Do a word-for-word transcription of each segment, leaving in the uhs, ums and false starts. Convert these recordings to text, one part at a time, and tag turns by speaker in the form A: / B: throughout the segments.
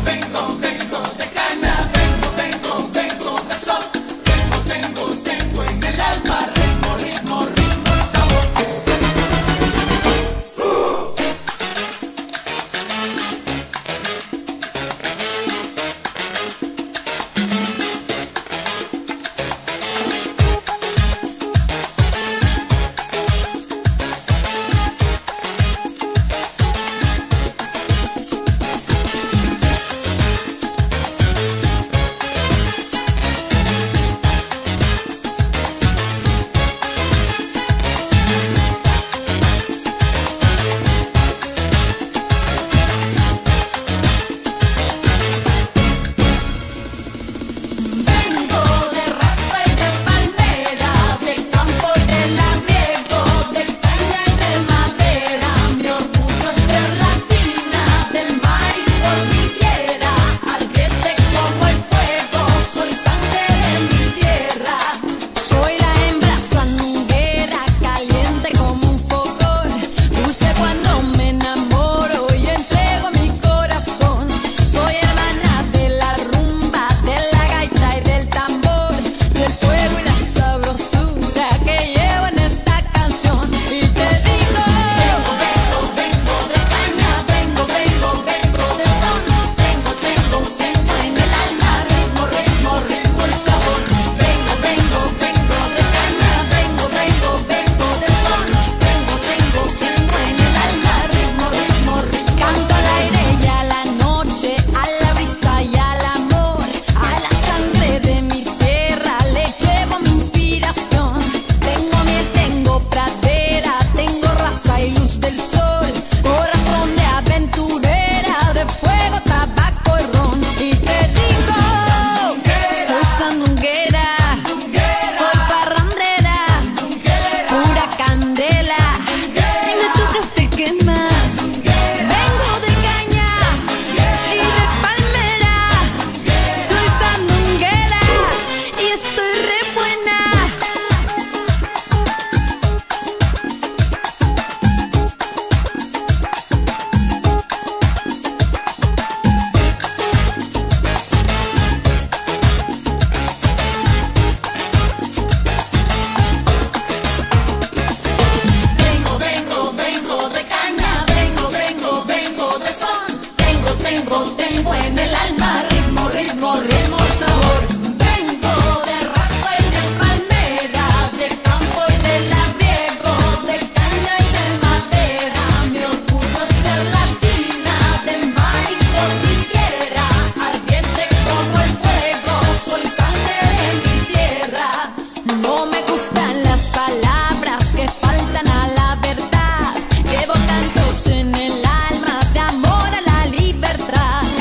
A: Llevo cantos en el alma de amor a la libertad.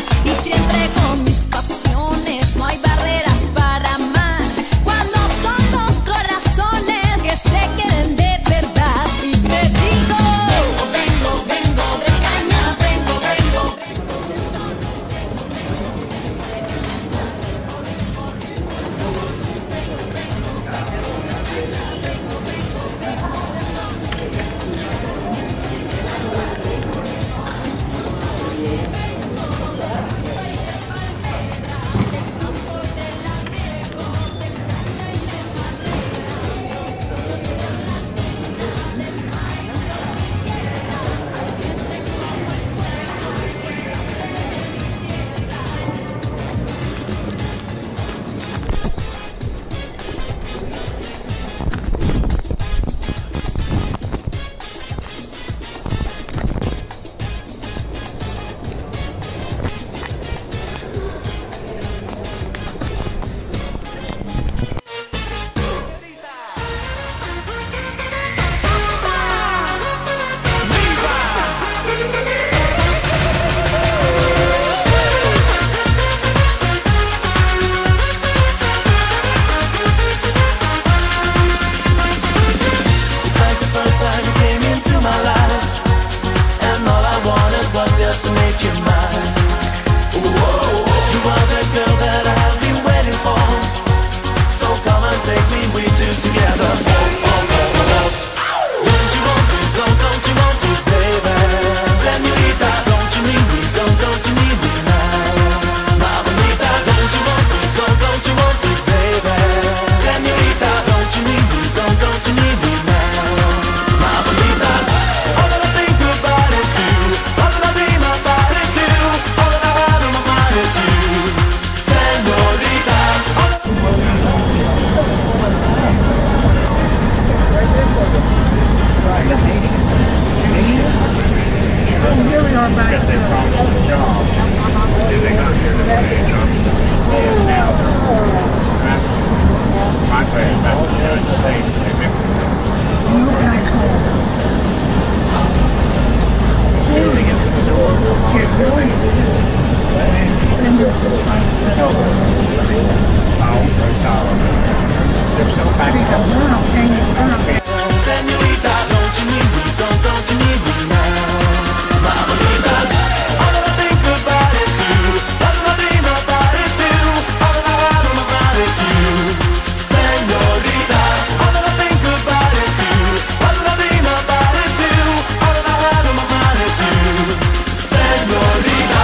A: Senorita, don't you need me? Don't, don't you need me now? Mamacita, all that I think about is you. All that I dream about is you. All that I have on my mind is you. Senorita, all that I think about is you. All that I dream about is you. All that I have on my mind is you. Senorita.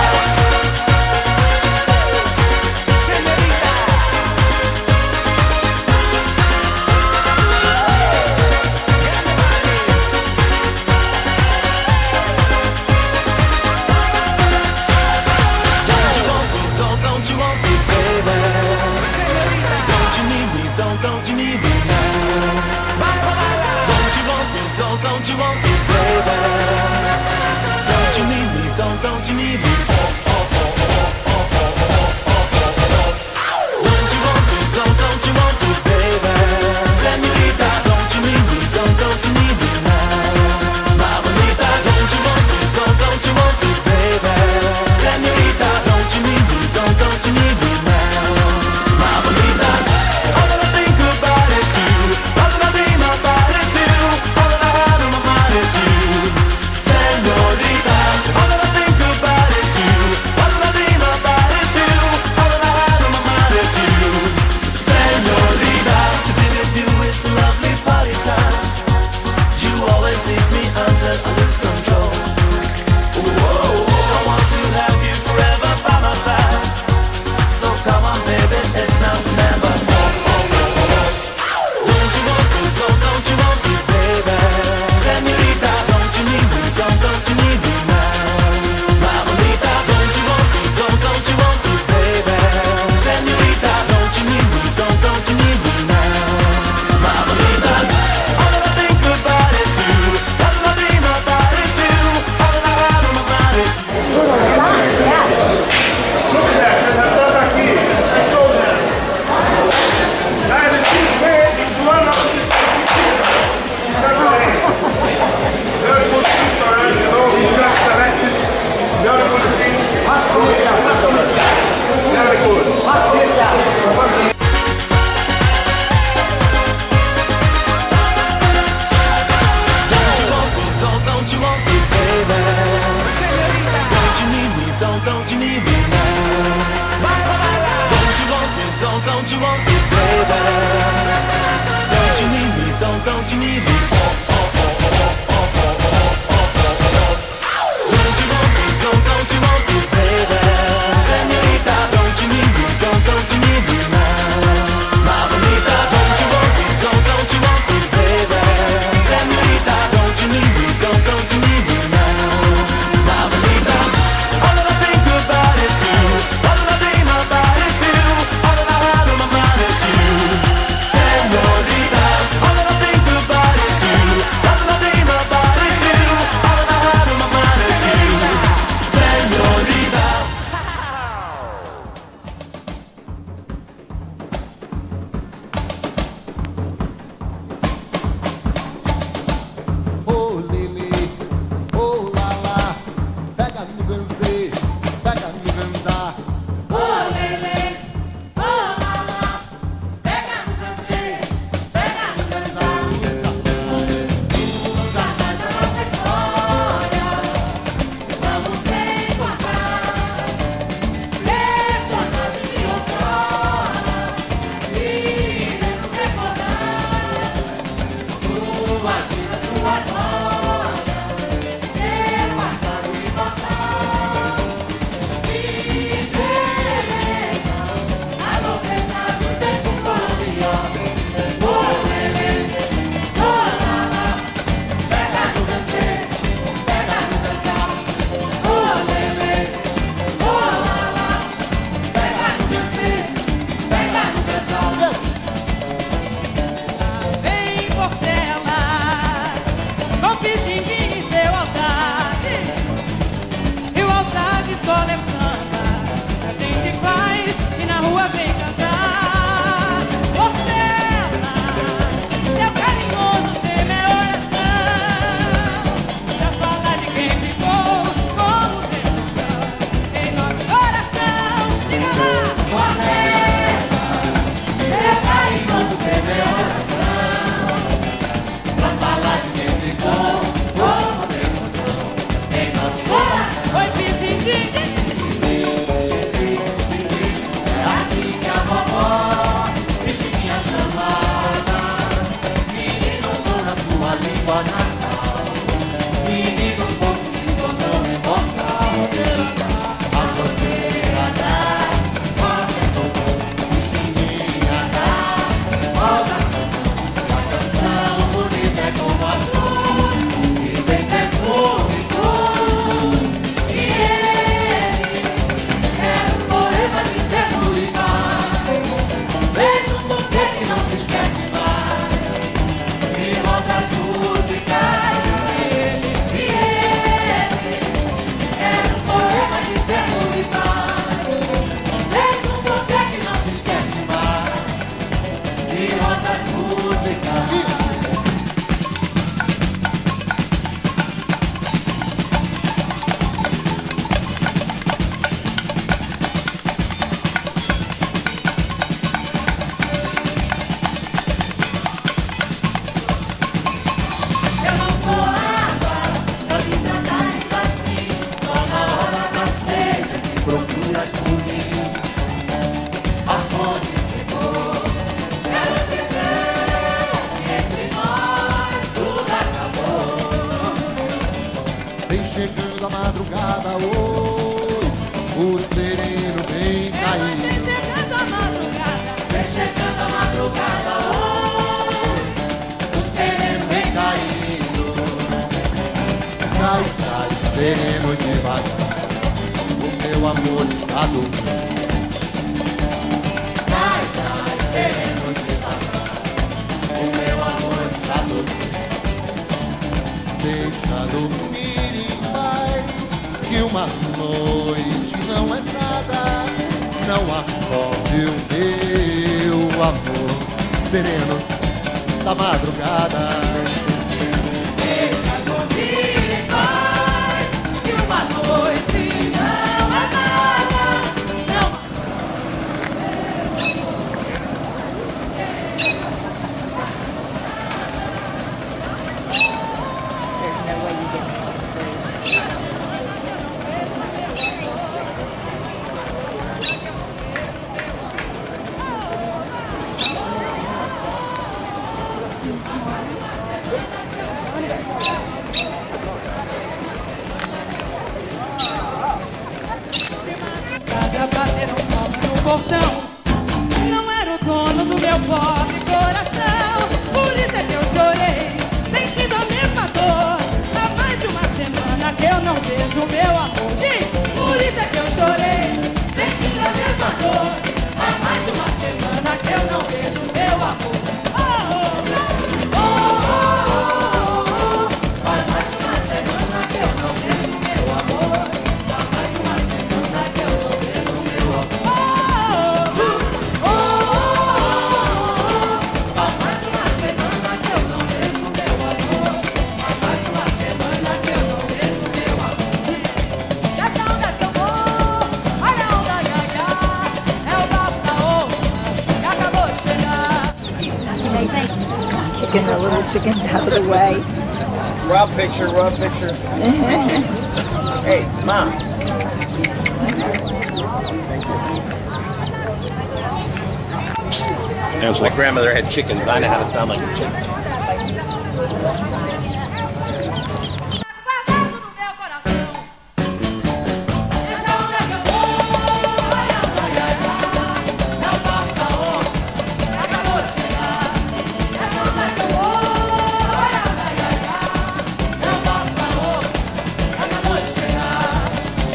A: Don't you want me, baby? Don't you need me? Don't, don't you need me now? Don't you want me? Don't, don't you want me, baby? Don't you need me? Don't, don't you need me? Oh, oh, oh, oh, oh, oh, oh, oh, oh. Don't you want me? Don't, don't you want me, baby? Senorita, don't you need me? Don't, don't you need me now? Mamacita, don't you want me? Don't, don't you want me, baby? Senorita, don't you need me? Don't, don't you need me now? Mamacita, all that I think about is you. All that I dream about is you. All that I have in my mind is you. Senorita, all that I think about is you. All that I dream about is you. All that I have in my mind is you. Senorita, to be with you is a lovely party time. You always leave me until I lose control. Whoa, I want to have you forever by my side. So come on, baby, it's now or never. Oh, oh, oh, oh. Don't you want me? Don't, don't you want me, baby? Senorita, don't you need me? Don't, don't you need me now? Mamacita, don't you want me? Don't, don't you want me, baby? Senorita, don't you need me? Don't, don't you need me now? Mamacita, all that I think about is you. All that I dream about is you. All that I have in my mind is you. Don't you want me, baby? Don't you need me? Don't, don't you need me now? Don't you want me? Don't, don't you want me, baby? Don't you need me? Don't, don't you need me? Oh, oh, oh, oh, oh, oh, oh, oh, oh. Don't you want me? Don't, don't you want me, baby? Senorita, don't you need me? Don't, don't you need me now? Mamacita, don't you want me? Don't, don't you want me, baby? Senorita, don't you need me? Don't, don't you need me now? Mamacita, all that I think about is you. All that I dream about is you. All that I have in my mind is you. Senorita, all that I think about is
B: o sereno vem cair.
C: Vem chegando a madrugada,
B: vem chegando a madrugada, hoje o sereno vem caindo. Cai, cai, sereno devagar, o meu amor está dormindo. Cai, cai, sereno devagar, o meu amor está dormindo. Deixa dormir em paz, que uma noite não é nada. Não acorde o meu amor sereno da madrugada.
C: deixa dormir em paz, que uma noite não é nada. Não.
D: There's no way you get me all the praise.
C: Bateram palma no portão. Não era o dono do meu pobre coração. Por isso é que eu chorei, sentindo a mesma dor. Há mais de uma semana que eu não vejo meu amor. Diz, por isso é que eu chorei, sentindo a mesma dor. Há mais de uma semana que eu não vejo meu amor. Oh, oh, oh, oh, oh, oh. Há mais de uma semana que eu não vejo meu amor. Há mais de uma semana que eu não vejo meu amor. Oh, oh, oh, oh. Há mais de uma semana que eu não vejo meu amor. Há mais de uma semana que eu não vejo meu amor. Dessa onda que eu vou, olha a onda, ia, ia. É o bafo da onça que acabou de chegar.
D: Just kicking the little chickens out of the way.
E: Raw picture, raw picture. Hey, Mom. My grandmother had chickens. I know how to sound like a chicken.
C: Guardado no meu coração. Essa onda que eu vou, olha a onda, ia, ia. É o bafo da onça que acabou de chegar. Essa onda que eu vou, olha a onda, ia, ia. É o bafo da onça que acabou de chegar.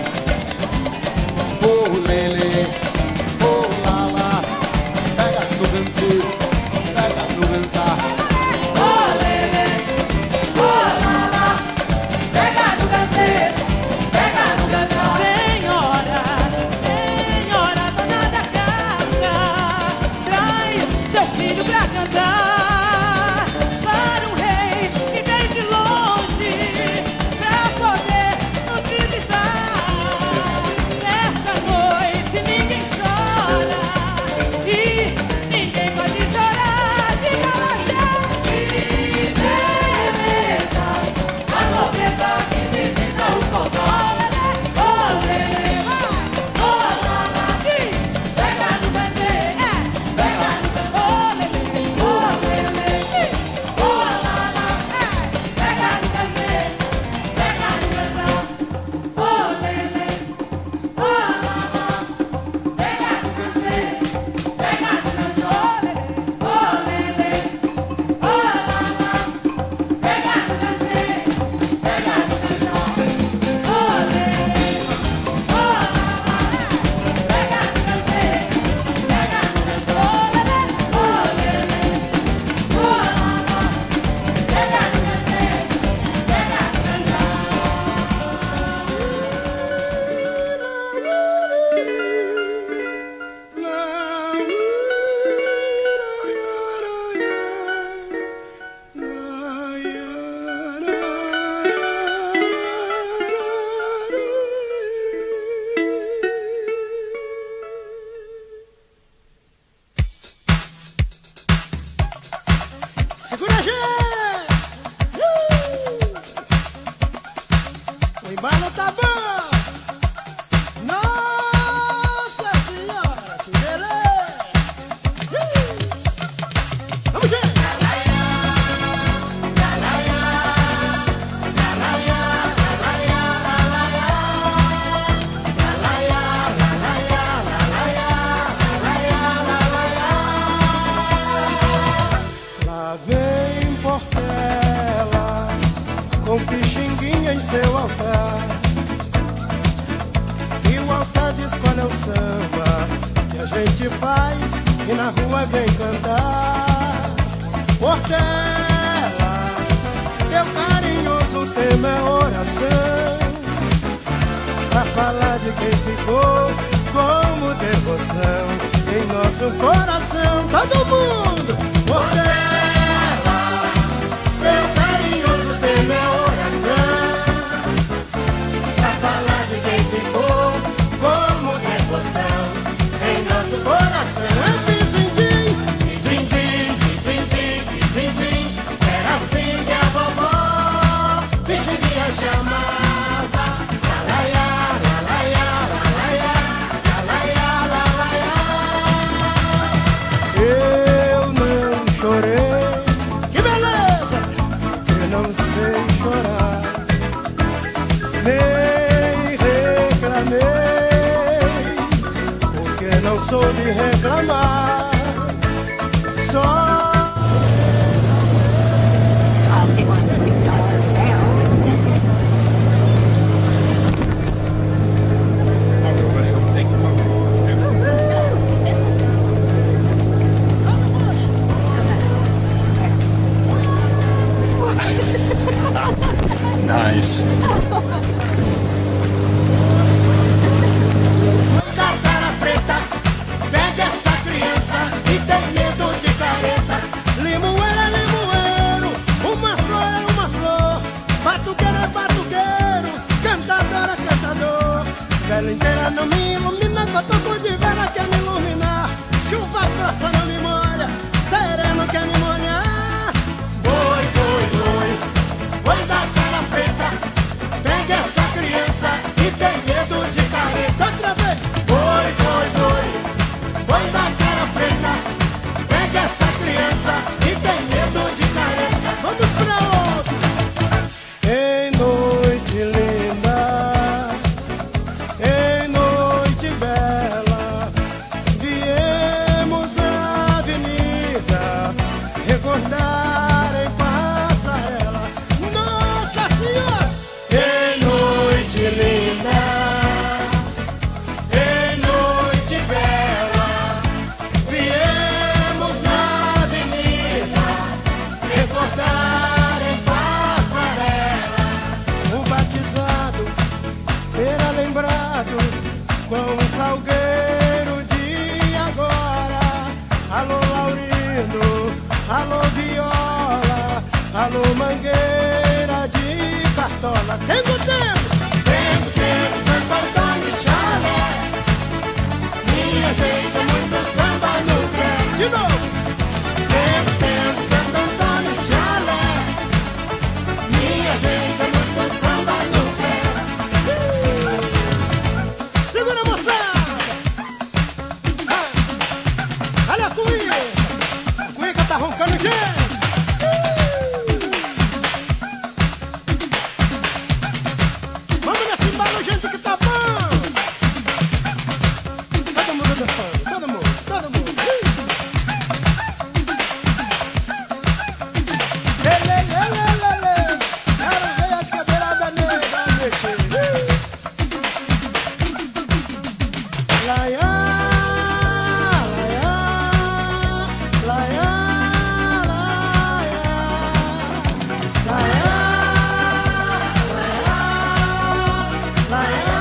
B: Oh, lele, oh, lala, pega no vencer, pega no vencer.
C: Oh, lele, oh, lala, pega no canseiro, pega no canseiro. Senhora, senhora, dona da casa, traz seu filho pra cantar para um rei que vem de longe pra poder nos visitar. Nesta noite
F: seu altar. E o altar de escolha é o samba que a gente faz e na rua vem cantar. Forteleza, teu carinhoso tema é oração, pra falar de quem ficou como devoção em nosso coração. Todo mundo! Forteleza, teu carinhoso tema é oração, pra falar de quem ficou como devoção em nosso coração. É pizindim, pizindim, pizindim, pizindim, era assim que a vovó Bichinha chamava. Lalaiá, lalaiá, lalaiá, lalaiá, lalaiá. Eu não chorei, que beleza, que não sei chorar, nem reclamei, porque não sou de reclamar. Só
D: I'll take one to big dollars now.
E: Everybody will take the Nice.
F: da cara preta, pega essa criança e tem medo de careta. Limoeiro é limoeiro, uma flor é uma flor, batuqueiro é batuqueiro, cantador é cantador. Vela inteira não me ilumina, cotoco de vela quer me iluminar. Chuva grossa não me molha, sereno quer me molhar. Boi, boi, boi, boi da cara preta, pega essa criança e tem medo de careta. Outra vez. Boi, boi, boi, boi da cara preta, pega essa criança e tem medo de careta. Vamos pra outro. Em noite linda, em noite bela, viemos na avenida recordar em passarela. Nossa Senhora! Em noite linda, em noite bela, viemos na avenida recordar em passarela. O batizado será lembrado com o salgueiro de agora. Alô Laurindo, alô Viola, alô Mangueira de Cartola. Tempo, tempo! Tempo, tempo, Santo Antônio e Chalé. Minha gente, é muito samba no pé. De novo! Tempo, tempo, Santo Antônio e Chalé. Minha gente, é muito samba no pé. Uh! Segura, moçada! Ah! Olha a cuíca! A cuíca tá roncando, gente! Vamos nesse embalo, gente, que tá bom! Todo mundo dançando, todo mundo, todo mundo! Lê, lê, lê, lê, lê, lê! Quero ver as cadeiradas negras mexer! Laiá, laiá, laiá, laiá, laiá, laiá,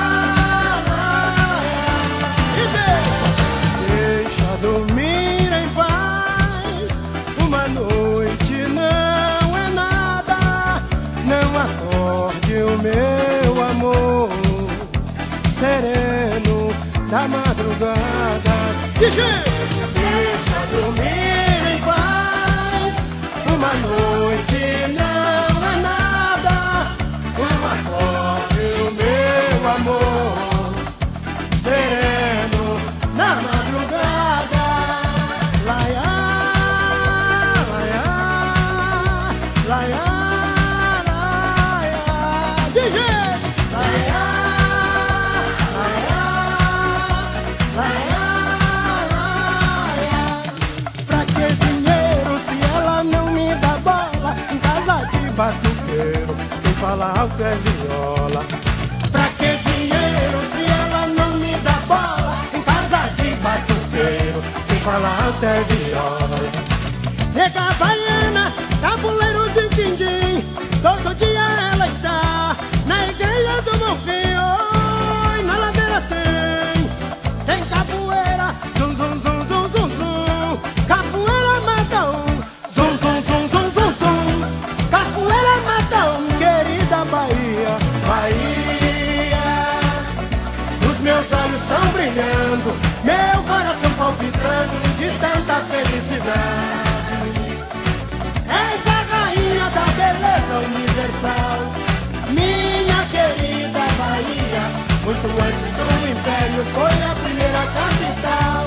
F: laiá. E deixa, deixa dormir em paz. Uma noite não é nada. Não acorde o meu amor sereno da madrugada. E gente, deixa dormir em paz. Uma noite não é nada. Não acorde o meu amor sereno na madrugada. Laiá, laiá, laiá, laiá. De gente, laiá, laiá, laiá, laiá. Pra que dinheiro se ela não me dá bola? Em casa de batuqueiro, quem fala alto é viola. Pra que dinheiro se ela não me dá bola? Em casa de batuqueiro, quem fala alto é viola. Nega baiana, tabuleiro de din-din, todo dia ela está na igreja do Bonfim. Oi, na ladeira tem, tem capoeira, zum, zum, zum, zum, zum, zum. Capoeira mata um, zum, zum, zum, zum, zum, zum. Capoeira mata um, querida Bahia, Bahia. Os meus olhos estão brilhando, meu coração palpitando de tanta felicidade. És a rainha da beleza universal, minha querida Bahia. Muito antes do império foi a primeira capital.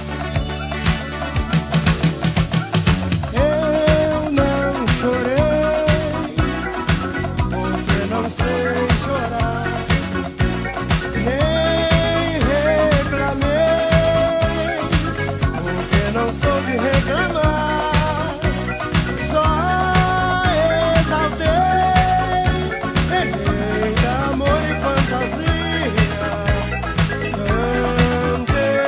F: Eu não chorei, porque não sei chorar, nem reclamei, porque não sou de reclamar. Amor e fantasia, cantei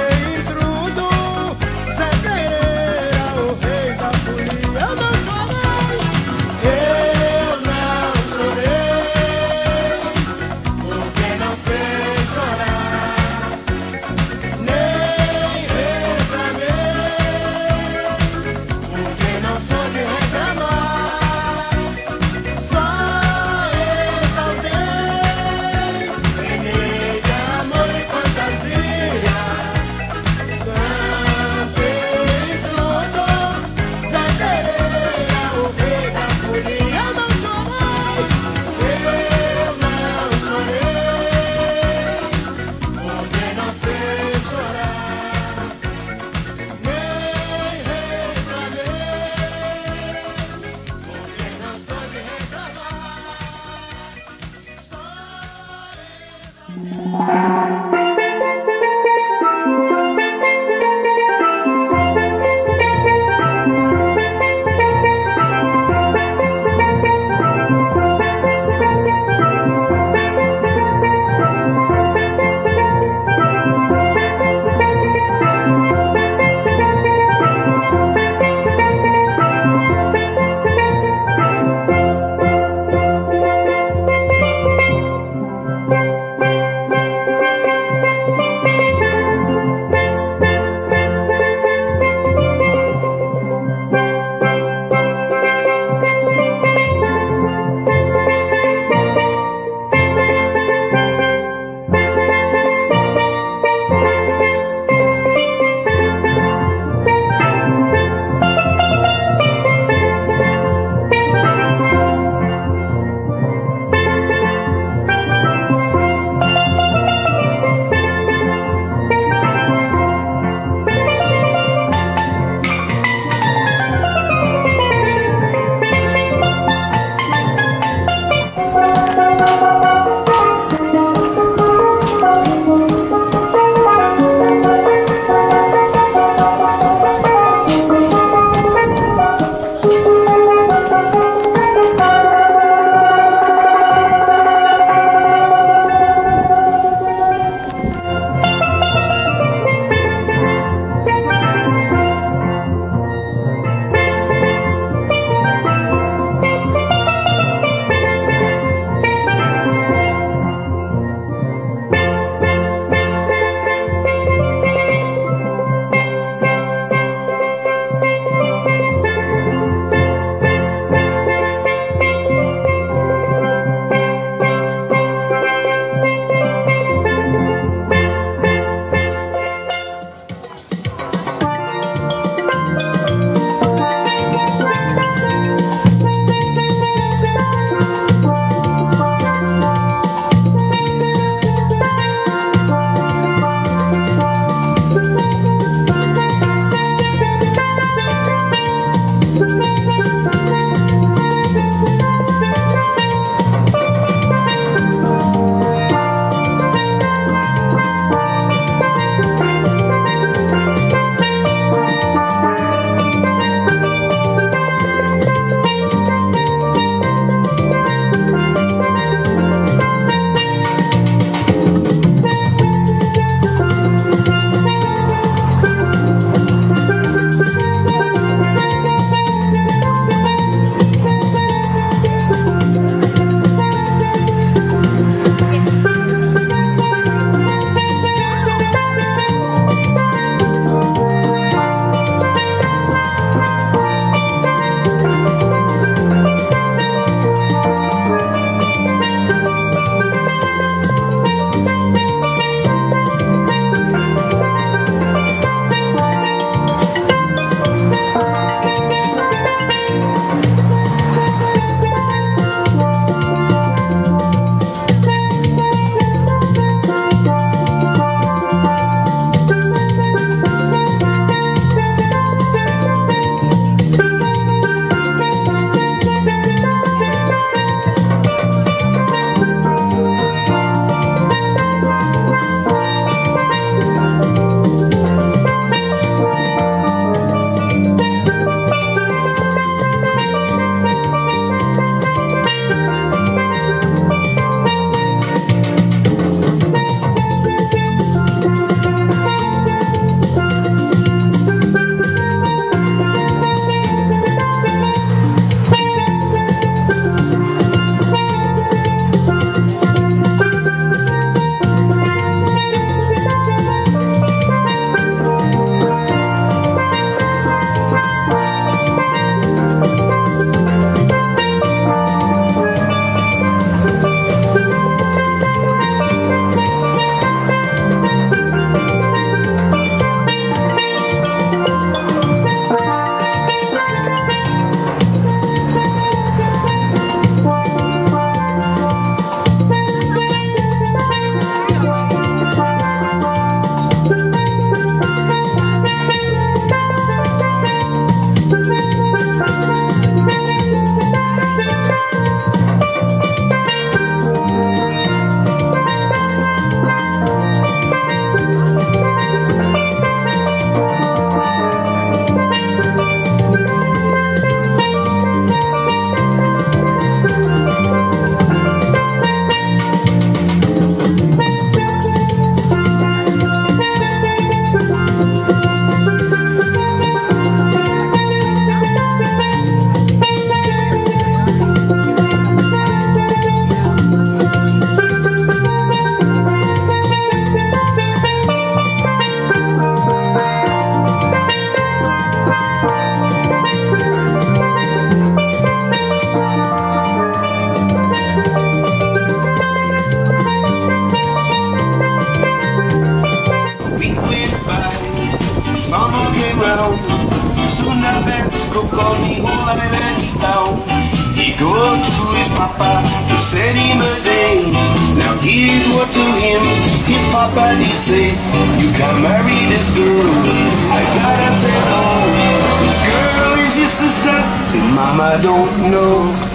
G: went by, summer came round. Soon the best broke on the whole island he found. He go to his papa to set him a day. Now here's what to him his papa did say: you can marry this girl, I gotta say no. This girl is your sister and mama don't know.